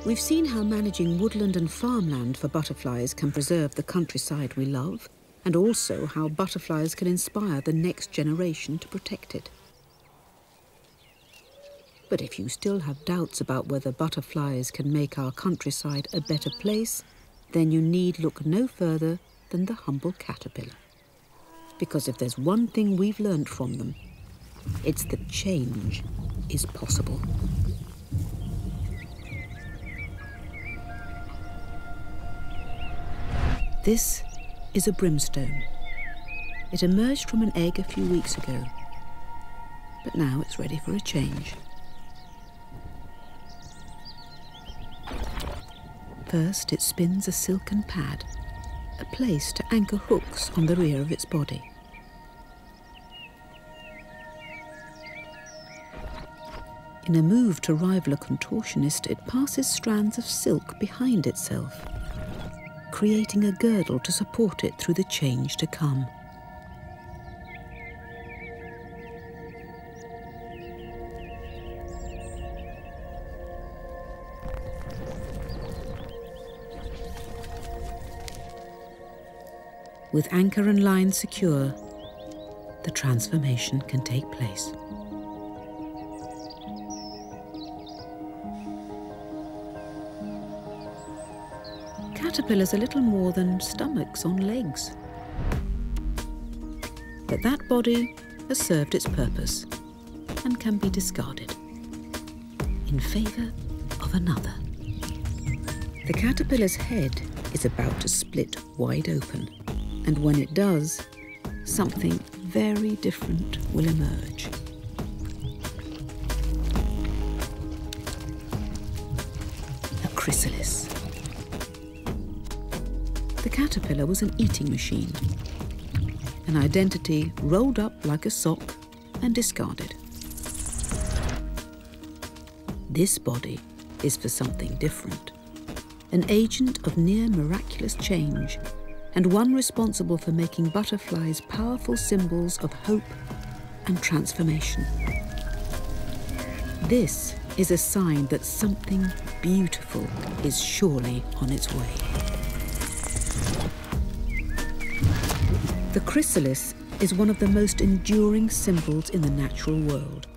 We've seen how managing woodland and farmland for butterflies can preserve the countryside we love, and also how butterflies can inspire the next generation to protect it. But if you still have doubts about whether butterflies can make our countryside a better place, then you need look no further than the humble caterpillar. Because if there's one thing we've learned from them, it's that change is possible. This is a brimstone. It emerged from an egg a few weeks ago, but now it's ready for a change. First, it spins a silken pad, a place to anchor hooks on the rear of its body. In a move to rival a contortionist, it passes strands of silk behind itself, creating a girdle to support it through the change to come. With anchor and line secure, the transformation can take place. Caterpillars are little more than stomachs on legs. But that body has served its purpose and can be discarded in favour of another. The caterpillar's head is about to split wide open, and when it does, something very different will emerge. A chrysalis. The caterpillar was an eating machine, an identity rolled up like a sock and discarded. This body is for something different, an agent of near miraculous change, and one responsible for making butterflies powerful symbols of hope and transformation. This is a sign that something beautiful is surely on its way. The chrysalis is one of the most enduring symbols in the natural world.